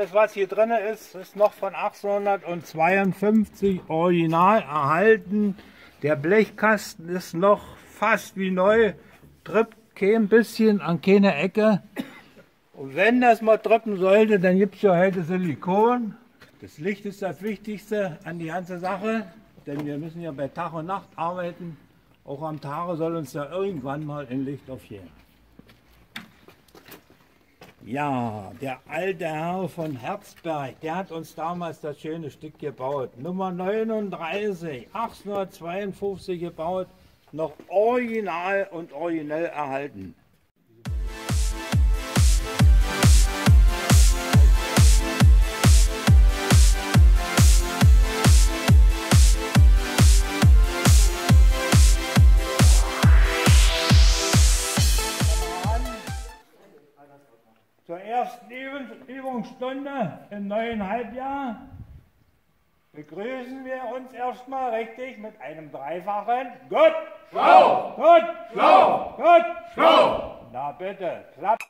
Alles, was hier drin ist, ist noch von 1852 original erhalten. Der Blechkasten ist noch fast wie neu, trippt kein bisschen an keine Ecke. Und wenn das mal trippen sollte, dann gibt es ja heute Silikon. Das Licht ist das Wichtigste an die ganze Sache, denn wir müssen ja bei Tag und Nacht arbeiten. Auch am Tage soll uns ja irgendwann mal ein Licht aufgehen. Ja, der alte Herr von Herzberg, der hat uns damals das schöne Stück gebaut. Nummer 39, 1852 gebaut, noch original und originell erhalten. Zur ersten Übungsstunde im neuen Halbjahr begrüßen wir uns erstmal richtig mit einem dreifachen Gut, Schlau, Gut, Schlau, Gut, Schlau. Na bitte, klappt.